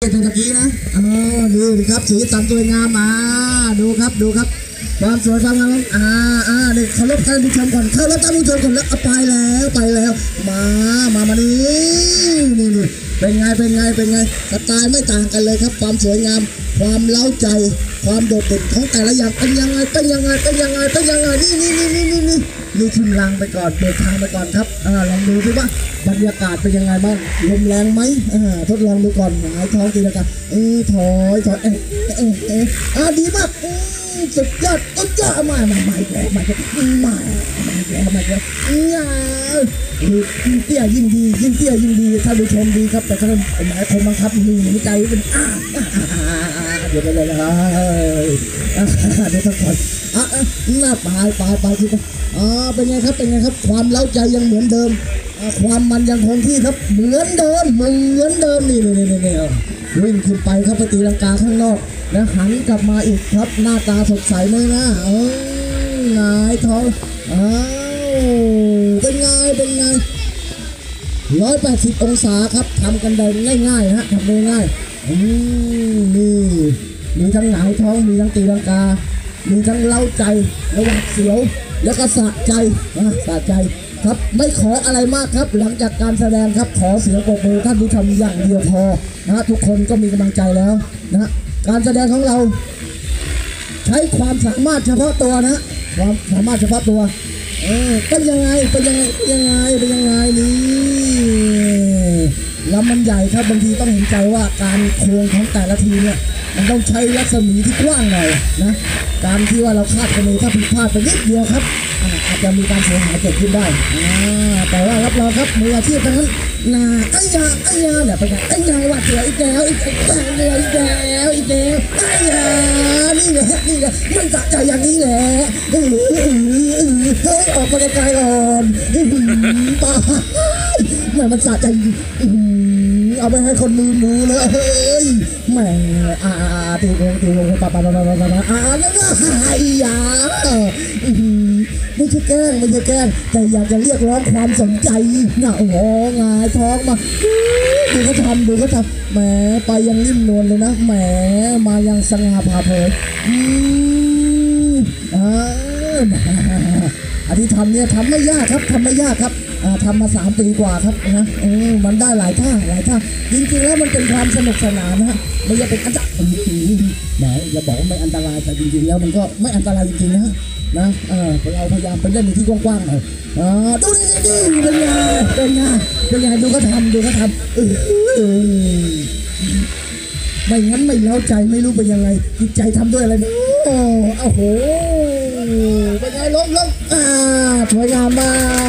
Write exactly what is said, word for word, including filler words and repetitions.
เป็นตะกี้นะอ๋อดูครับสีสันสวยงามมาดูครับดูครับความสวยความงามอ่าอ่าเด็กเคารพท่านผู้ชมก่อนเคารพท่านผู้ชมก่อนแล้วไปแล้วไปแล้วมามามานี่นี่นี่เป็นไงเป็นไงเป็นไงสไตล์ไม่ต่างกันเลยครับความสวยงามความเล้าใจความโดดเด่นของแต่ละอย่างเป็นยังไงเป็นยังไงเป็นยังไงเป็นยังไงนี่นี่นี่นี่นี่นี่นี่ขึ้นลังไปก่อนเปิดทางไปก่อนครับอ่าลองดูสิว่าบรรยากาศเป็นยังไงบ้างลมแรงไหมอ่าทดลองดูก่อนหงายท้องทีละกันเออถอยถอยเอ๊ะเอ๊ะเอ๊ะอ่าดีมากสุดยอดสุดยอดมาใหม่ใหม่แกใหม่ใหม่ใหม่แกใหม่แกเนี่ยยิ่งเตี้ยยิ่งดียิ่งเตี้ยยิ่งดีถ้าดูชมดีครับแต่ถ้าหมายคนบังคับมือหนีใจเป็นอ่าเดี๋ยวไปเลยนะเดี๋ยวต้องก่อนอ่ะหน้าปลายปลายปลายทีกันอ่าเป็นไงครับเป็นไงครับความเล้าใจยังเหมือนเดิมความมันยังคงที่ครับเหมือนเดิมเหมือนเดิมนี่นี่นี่นี่วิ่งขึ้นไปครับไปตีลังกาข้างนอกแล้วหันกลับมาอีกครับหน้าตาสดใสเลยนะเออหงายท้องอ้าวเป็นไงเป็นไงร้อยแปดสิบองศาครับทำกันได้ง่ายๆฮะทำได้ง่ายอืมนี่มีทั้งหงายท้องมีทั้งตีลังกามีทั้งเล้าใจระหว่างเสียวแล้วก็สะใจนะสะใจครับไม่ขออะไรมากครับหลังจากการแสดงครับขอเสียงปรบมือท่านผู้ชมอย่างเดียวพอนะทุกคนก็มีกำลังใจแล้วนะการแสดงของเราใช้ความสามารถเฉพาะตัวนะความสามารถเฉพาะตัวเออเป็นยังไงเป็นยังไงเป็นยังไงเป็นยังไงนี่ลำมันใหญ่ครับบางทีต้องเห็นใจว่าการโค้งของแต่ละทีเนี่ยมันต้องใช้รัศมีที่กว้างหน่อยนะการที่ว่าเราคาดคะเนถ้าผิดพลาดไปนิดเดียวครับอาจจะมีการเสียหายเกิดขึ้นได้แต่ว่ารับรองครับมืออาชีพทั้งนั้นนาไอ้ยาไอ้ยาเนี่ยเป็นไงไอ้ยาว่าเสียอีกแล้วอีกแล้วอีกแล้วอีกแล้วไอ้ยานี่แหละนี่แหละมันสะใจอย่างนี้แหละเฮ้ยออกมาไกลๆก่อนป้าแม่มันสะใจเอาไปให้คนมือดูเลยเฮ้ยแม่อ่าตีวงตีวงปะปะปะปะปะปะอ่าแล้วก็ไอ้ยาไม่ใช่แกล้งไม่ใช่แกล้งแต่อยากจะเรียกร้องความสนใจน่ะโอ้โหงายท้องมาดูเขาทำดูเขาทำแหมไปยังนิ่มนวลเลยนะแหมมายังสง่าผ่าเผยอืมอ่าอันที่ทำเนี่ยทำไม่ยากครับทำไม่ยากครับทำมาสามปีกว่าครับนะเออมันได้หลายท่าหลายท่าจริงๆแล้วมันเป็นความสนุกสนานนะไม่ใช่เป็นอันตรายแหมอย่าบอกว่าไม่อันตรายแต่จริงๆแล้วมันก็ไม่อันตรายจริงๆนะนะเออเราพยายามไปเล่นในที่กว้างๆหน่อยอ่าดูนี่นี่เป็นไงเป็นไงเป็นไงดูเขาทำดูเขาทำเออไม่งั้นไม่เล้าใจไม่รู้เป็นยังไงจิตใจทำด้วยอะไรเนี่ยโอ้โหเป็นไงล้มล้มอ่าสวยงามมาก